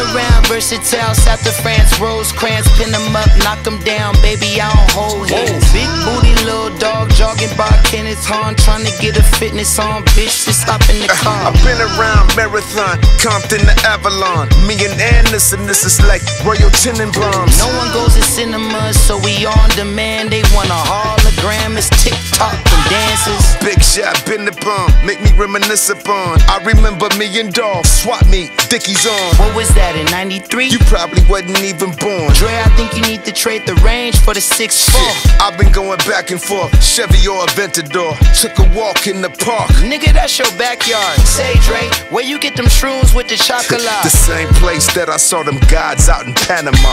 around, versatile, south of France, Rosecrans, pin them up, knock them down, baby, I don't hold hands. Big booty, little dog, jogging by Kenneth Hahn, trying to get a fitness on, bitch, just hop in the car. I've been around Marathon, Compton to Avalon. Me and Anderson, this is like Royal Tenenbaums. No one goes to cinemas, so we on demand. They want a hologram, it's TikTok and dances. Big shot, been the bomb, make me reminisce upon. I remember me and Dawg, swap meet, Dickies on. What was that, in 93? You probably wasn't even born. Dre, I think you need to trade the range for the 6'4". I've been going back and forth, Chevy or Aventador. Took a walk in the park. Nigga, that's your backyard. Say, Dre, where you get them shrooms with the chocolate? The same place that I saw them gods out in Panama.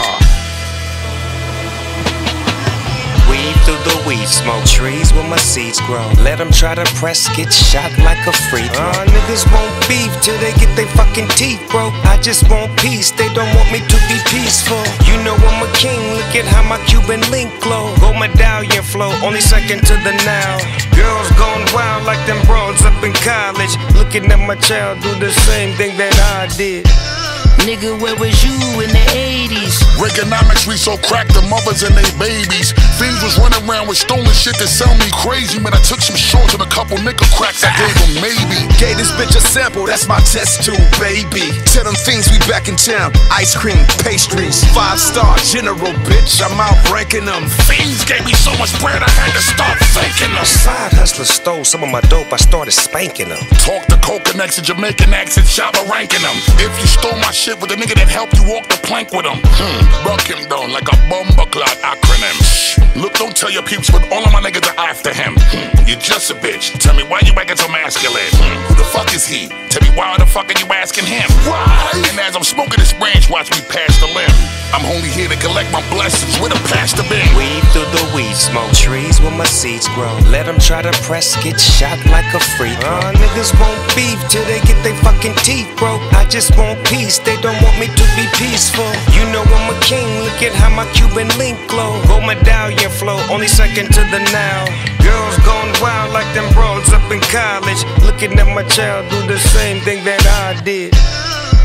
Weave through the weed smoke, trees where my seeds grow. Let them try to press, get shot like a free throw. Niggas won't beef till they get their fucking teeth broke. I just want peace, they don't want me to be peaceful. You know I'm a king, look at how my Cuban link glow. Gold medallion flow, only second to the now. Girls gone wild like them broads up in college. Looking at my child do the same thing that I did. Nigga, where was you in the 80s? Reaganomics, we so cracked the mothers and they babies. Fiends was running around with stolen shit to sell me crazy. Man, I took some shorts and a couple nickel cracks, I gave them maybe. Gave this bitch a sample, that's my test tube, baby. Tell them things we back in town, ice cream, pastries. 5-star general, bitch, I'm out ranking them. Fiends gave me so much bread, I had to start thanking them. Side hustler stole some of my dope, I started spanking them. Talk the coke accent, Jamaican accent, shopper ranking them. If you stole my shit with the nigga that helped you walk the plank with him, buck him down like a bomber clot acronym. Look, don't tell your peeps, but all of my niggas are after him. You're just a bitch. Tell me why you acting so masculine. Who the fuck is he? Tell me why the fuck are you asking him? Why? And as I'm smoking this branch, watch me pass the limb. I'm only here to collect my blessings with a pastor bin. Weave through the weed smoke, trees where my seeds grow. Let them try to press, get shot like a free throw. Niggas won't beef till they get their fucking teeth broke. I just want peace, they don't want me to be peaceful. You know I'm a king, look at how my Cuban link glow. Gold medallion flow, only second to the now. Girls gone wild like them broads up in college. Looking at my child do the same thing that I did.